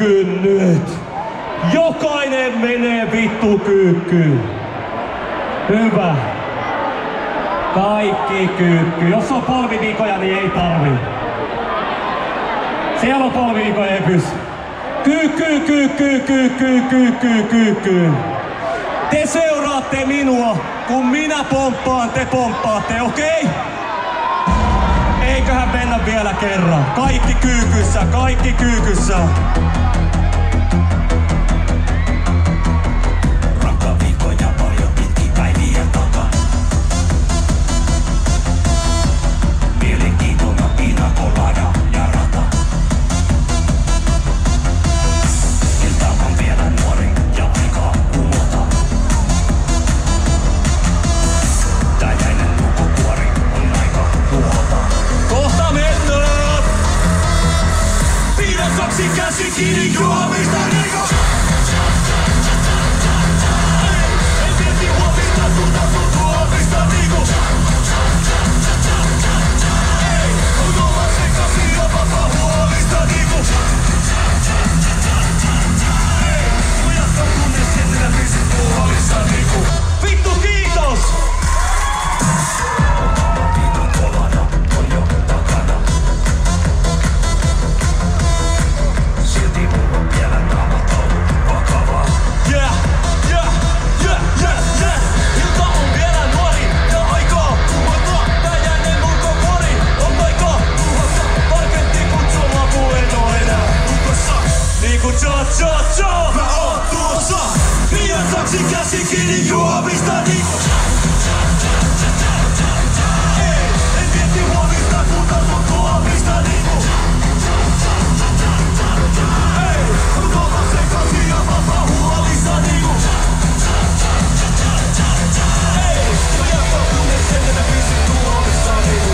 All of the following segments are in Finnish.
nyt. Jokainen menee vittu kyykkyyn. Hyvä. Kaikki kyykky. Jos on polvivikoja, niin ei tarvii. Siellä on polvivikoja, ei pysy. Kyykky. Te seuraatte minua, kun minä pomppaan, te pomppaatte, okei? Eiköhän mennä vielä kerran. Kaikki kyykyssä. Viikkoja paljon pitkin päiviä takaa. Mielenkiintona pinakolada ja rata. Ilta on vielä nuori ja aikaa kumota. Täjäinen lukukuori on aika tuhota. Kohta mennään! Piilosaksi käsi kiinni juomista riko. Vittu kiitos! Silti mulla on vielä naamat ollut vakavaa. Yeah! Ilta on vielä nuori ja aikaa tuhota. Täjäinen ulkopuoli on aikaa tuhota. Tarkempi kutsulla puhen oo enää tukossa. Niinku cha. Mä oon tuossa. Piilosaksi käsi kiinni juomista riko. En mieti huomista, kun tartun tuomista niinku. On kova sekaisin ja vapaa huolissa niinku. Mä jatkan kunnes ennen pisin tuomista niinku.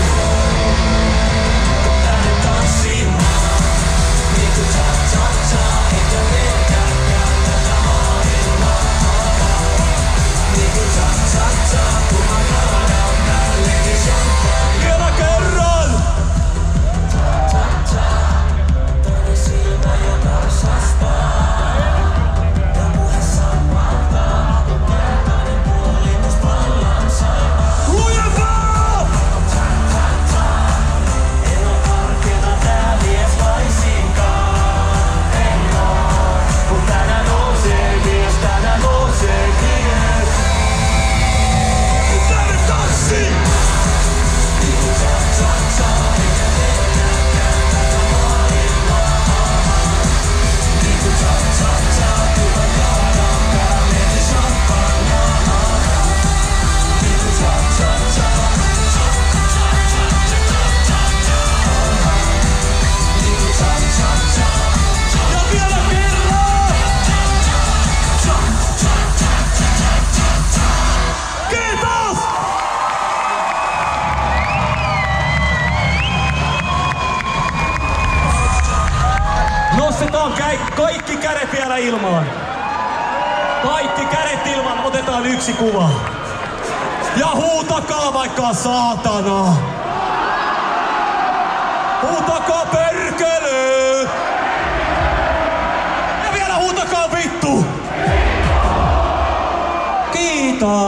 Tänne tanssimaan. Niinku cha. Eikä pelkää tätä maailmaa. Niinku cha. Kun mä kaadan päälleni champagne. Vielä kerran! Toinen silmä jo tarsaspaa. Ja puheessa valtaa. Toinen puoli musta vallansaa. Lujempaa! En oo arkena tää mies laisinkaan. En oo. Kun tänään nousee mies, tänään nousee mies. Tänne tanssiin! Niinku cha. Eikä pelkääkään tätä maailmaa. Niinku cha. Kun mä kaadan päälleni champagnea. Niinku cha. Niinku cha. Ja vielä kerran! Kiitos! Nostetaan kaikki kädet vielä ilmaan. Kaikki kädet ilmaan, otetaan yksi kuva. Ja huutakaa vaikka saatana. Huutakaa perkele! Ja vielä huutakaa vittu! Kiitos!